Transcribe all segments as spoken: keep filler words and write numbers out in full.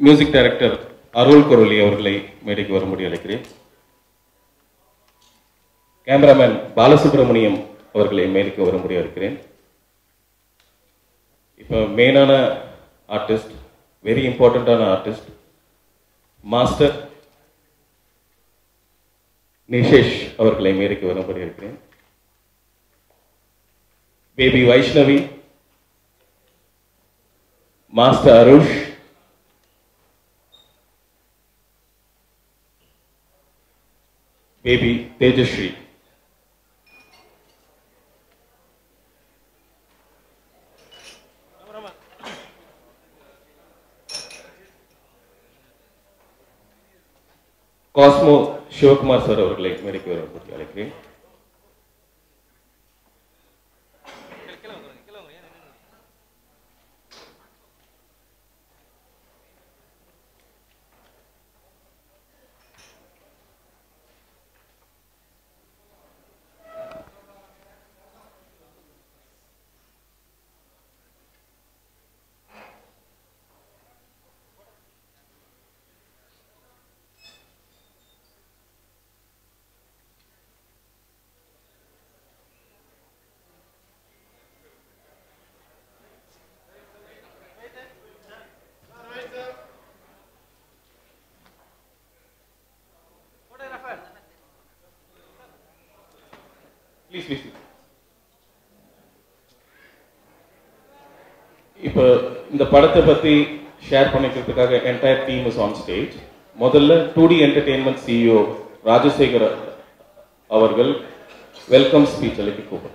Music director அருள் குரலி அவர்களை மேடைக்கு வரும்படி அழைக்கிறேன். கேமராமேன் பாலசுப்ரமணியம் அவர்களை மேடைக்கு வரும்படி அழைக்கிறேன். இப்போ மெயினான ஆர்டிஸ்ட், வெரி இம்பார்ட்டண்ட்டான ஆர்டிஸ்ட் மாஸ்டர் நிஷேஷ் அவர்களை மேடைக்கு வரும்படி இருக்கிறேன். Baby Vaishnavi, master Arush, baby Tejashree. Cosmo Sivakumar sir அவர்களை மேடைக்கு வரும்படி அழைக்கிறேன். Please, please. இப்போ இந்த படத்தை பற்றி ஷேர் பண்ணிக்கிறதுக்காக entire team is on stage. முதல்ல two D entertainment CEO Rajasekhar அவர்கள் வெல்கம் ஸ்பீச் அளிக்க கூப்பிடும்.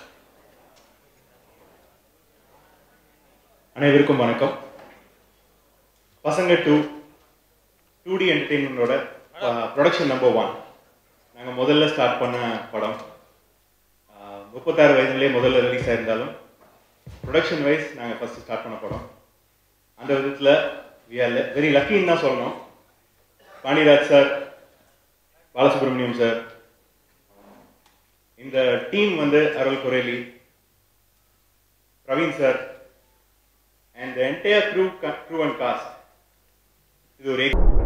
அனைவருக்கும் வணக்கம். பசங்க டூ டூ டி என்டர்டெயின்மெண்டோட ப்ரொடக்ஷன் நம்பர் ஒன். நாங்கள் முதல்ல ஸ்டார்ட் பண்ண படம் முப்பத்தாறு வயதுலேயே முதல்ல ரிலீஸ் ஆயிருந்தாலும் ப்ரொடக்ஷன் வைஸ் நாங்கள் ஃபஸ்ட்டு ஸ்டார்ட் பண்ண படம். அந்த விதத்தில் வி ஆர் வெரி லக்கின்னு தான் சொல்லணும். பாண்டியராஜ் சார், பாலசுப்ரமணியம் சார், இந்த டீம் வந்து அருள் குரேலி, Praveen sir and entire crew crew and cast, இது ஒரு